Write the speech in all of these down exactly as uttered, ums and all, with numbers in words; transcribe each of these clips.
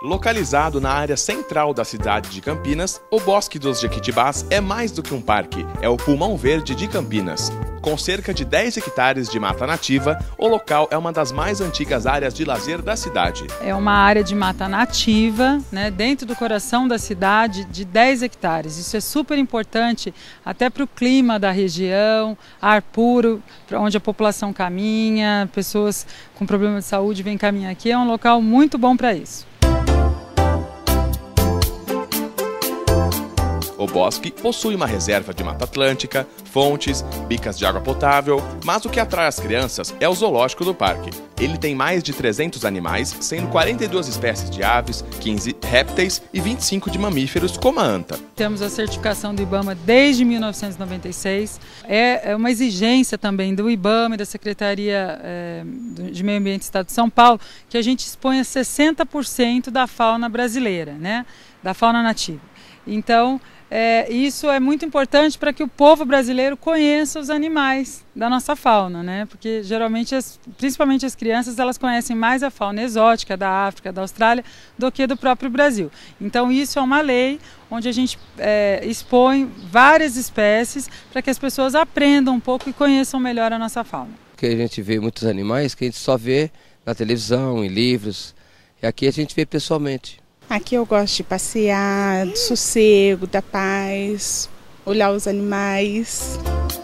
Localizado na área central da cidade de Campinas, o Bosque dos Jequitibás é mais do que um parque, é o pulmão verde de Campinas. Com cerca de dez hectares de mata nativa, o local é uma das mais antigas áreas de lazer da cidade. É uma área de mata nativa, né, dentro do coração da cidade, de dez hectares. Isso é super importante até para o clima da região, ar puro, para onde a população caminha, pessoas com problemas de saúde vêm caminhar aqui. É um local muito bom para isso. O bosque possui uma reserva de mata atlântica, fontes, bicas de água potável, mas o que atrai as crianças é o zoológico do parque. Ele tem mais de trezentos animais, sendo quarenta e duas espécies de aves, quinze répteis e vinte e cinco de mamíferos, como a anta. Temos a certificação do IBAMA desde mil novecentos e noventa e seis. É uma exigência também do IBAMA e da Secretaria é, de Meio Ambiente do Estado de São Paulo que a gente exponha sessenta por cento da fauna brasileira, né? Da fauna nativa. Então, É, isso é muito importante para que o povo brasileiro conheça os animais da nossa fauna, né? Porque geralmente, as, principalmente as crianças, elas conhecem mais a fauna exótica da África, da Austrália, do que do próprio Brasil. Então isso é uma lei onde a gente é, expõe várias espécies para que as pessoas aprendam um pouco e conheçam melhor a nossa fauna. Porque a gente vê muitos animais que a gente só vê na televisão, em livros, e aqui a gente vê pessoalmente. Aqui eu gosto de passear, do sossego, da paz, olhar os animais.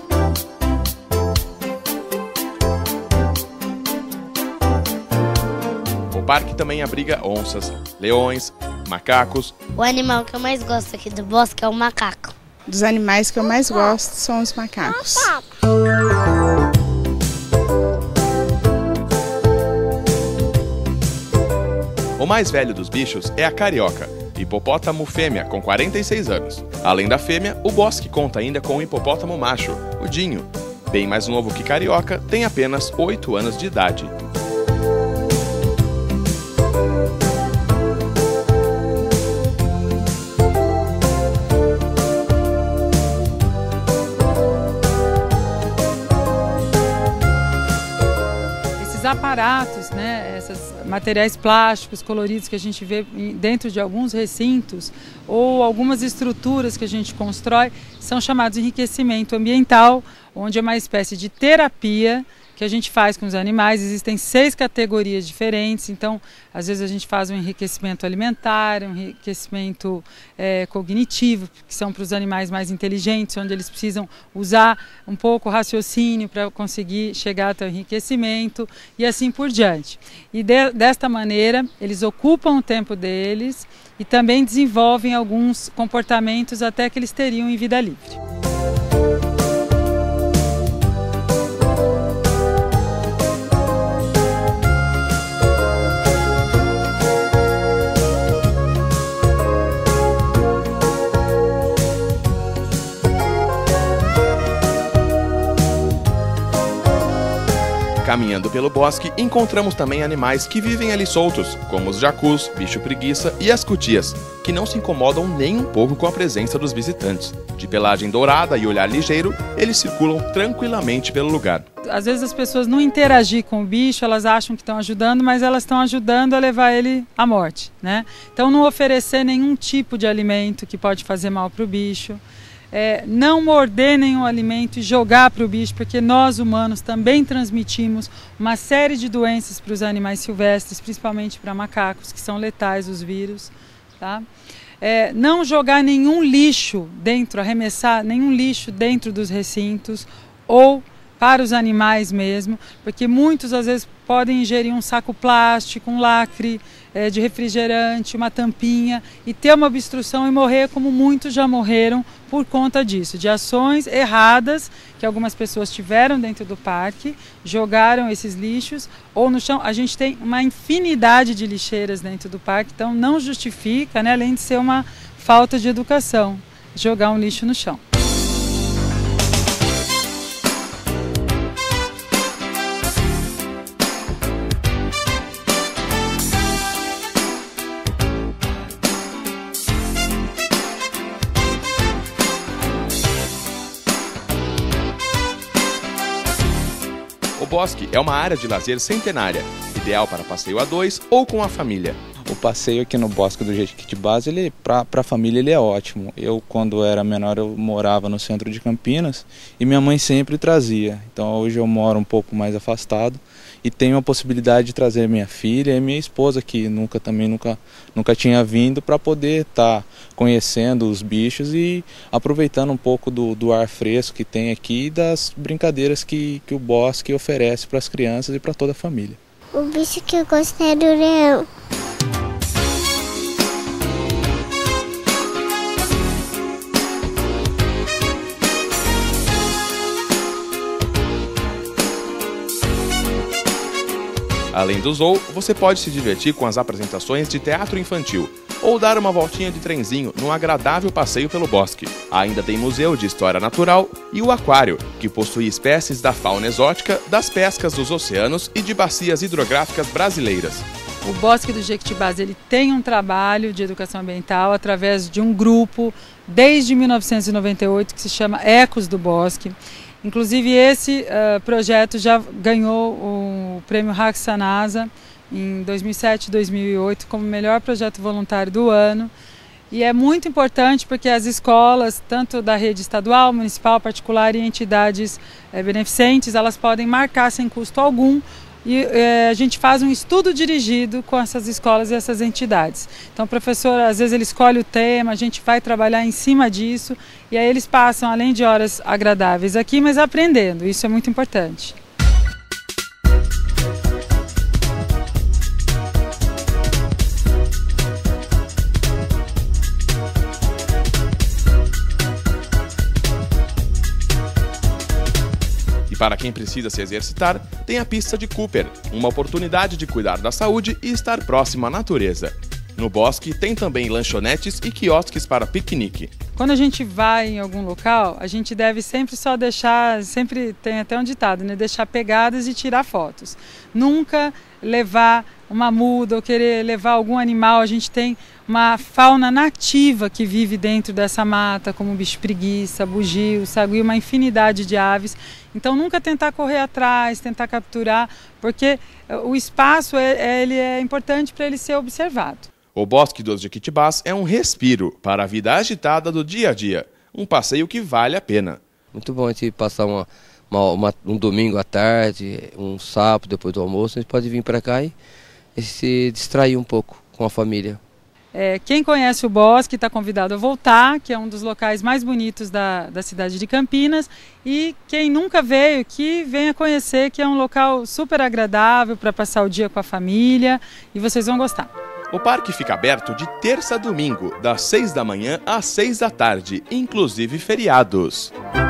O parque também abriga onças, leões, macacos. O animal que eu mais gosto aqui do bosque é o macaco. Dos animais que eu mais gosto são os macacos. O mais velho dos bichos é a carioca, hipopótamo fêmea com quarenta e seis anos. Além da fêmea, o bosque conta ainda com o hipopótamo macho, o Dinho. Bem mais novo que carioca, tem apenas oito anos de idade. Esses aparatos, né, esses materiais plásticos coloridos que a gente vê dentro de alguns recintos ou algumas estruturas que a gente constrói são chamados de enriquecimento ambiental, onde é uma espécie de terapia que a gente faz com os animais. Existem seis categorias diferentes, então às vezes a gente faz um enriquecimento alimentar, um enriquecimento é, cognitivo, que são para os animais mais inteligentes, onde eles precisam usar um pouco o raciocínio para conseguir chegar até o enriquecimento e assim por diante. E de, desta maneira eles ocupam o tempo deles e também desenvolvem alguns comportamentos até que eles teriam em vida livre. Caminhando pelo bosque, encontramos também animais que vivem ali soltos, como os jacus, bicho-preguiça e as cutias, que não se incomodam nem um pouco com a presença dos visitantes. De pelagem dourada e olhar ligeiro, eles circulam tranquilamente pelo lugar. Às vezes as pessoas não interagem com o bicho, elas acham que estão ajudando, mas elas estão ajudando a levar ele à morte, né? Então não oferecer nenhum tipo de alimento que pode fazer mal para o bicho. É, não morder nenhum alimento e jogar para o bicho, porque nós humanos também transmitimos uma série de doenças para os animais silvestres, principalmente para macacos, que são letais os vírus, tá? É, não jogar nenhum lixo dentro, arremessar nenhum lixo dentro dos recintos ou para os animais mesmo, porque muitos às vezes podem ingerir um saco plástico, um lacre é, de refrigerante, uma tampinha e ter uma obstrução e morrer, como muitos já morreram por conta disso, de ações erradas que algumas pessoas tiveram dentro do parque, jogaram esses lixos ou no chão. A gente tem uma infinidade de lixeiras dentro do parque, então não justifica, né, além de ser uma falta de educação, jogar um lixo no chão. O bosque é uma área de lazer centenária, ideal para passeio a dois ou com a família. O passeio aqui no Bosque do Jequitibás, ele para a família ele é ótimo. Eu, quando era menor, eu morava no centro de Campinas e minha mãe sempre trazia. Então hoje eu moro um pouco mais afastado e tenho a possibilidade de trazer minha filha e minha esposa, que nunca também nunca, nunca tinha vindo, para poder estar tá conhecendo os bichos e aproveitando um pouco do, do ar fresco que tem aqui e das brincadeiras que, que o bosque oferece para as crianças e para toda a família. O bicho que eu gosto é do leão. Além do zoo, você pode se divertir com as apresentações de teatro infantil ou dar uma voltinha de trenzinho num agradável passeio pelo bosque. Ainda tem museu de história natural e o aquário, que possui espécies da fauna exótica, das pescas dos oceanos e de bacias hidrográficas brasileiras. O Bosque do Jequitibás ele tem um trabalho de educação ambiental através de um grupo desde mil novecentos e noventa e oito que se chama Ecos do Bosque. Inclusive esse uh, projeto já ganhou o prêmio Raksanasa em dois mil e sete e dois mil e oito como melhor projeto voluntário do ano. E é muito importante porque as escolas, tanto da rede estadual, municipal, particular e entidades eh, beneficentes, elas podem marcar sem custo algum. E eh, a gente faz um estudo dirigido com essas escolas e essas entidades. Então o professor, às vezes ele escolhe o tema, a gente vai trabalhar em cima disso e aí eles passam, além de horas agradáveis aqui, mas aprendendo, isso é muito importante. Para quem precisa se exercitar, tem a pista de Cooper, uma oportunidade de cuidar da saúde e estar próximo à natureza. No bosque tem também lanchonetes e quiosques para piquenique. Quando a gente vai em algum local, a gente deve sempre só deixar, sempre tem até um ditado, né? Deixar pegadas e tirar fotos. Nunca levar uma muda ou querer levar algum animal. A gente tem uma fauna nativa que vive dentro dessa mata, como bicho preguiça, bugio, sagui, uma infinidade de aves. Então nunca tentar correr atrás, tentar capturar, porque o espaço é, ele é importante para ele ser observado. O Bosque dos Jequitibás é um respiro para a vida agitada do dia a dia, um passeio que vale a pena. Muito bom a gente passar uma, uma, uma, um domingo à tarde, um sábado depois do almoço, a gente pode vir para cá e, e se distrair um pouco com a família. É, quem conhece o bosque está convidado a voltar, que é um dos locais mais bonitos da, da cidade de Campinas. E quem nunca veio, que venha conhecer, que é um local super agradável para passar o dia com a família e vocês vão gostar. O parque fica aberto de terça a domingo, das seis da manhã às seis da tarde, inclusive feriados.